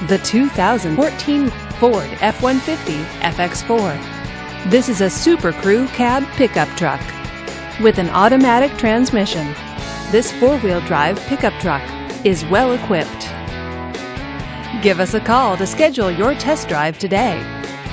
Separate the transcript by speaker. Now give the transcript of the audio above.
Speaker 1: The 2014 Ford F-150 FX4. This is a SuperCrew cab pickup truck with an automatic transmission. This four-wheel drive pickup truck is well equipped. Give us a call to schedule your test drive today.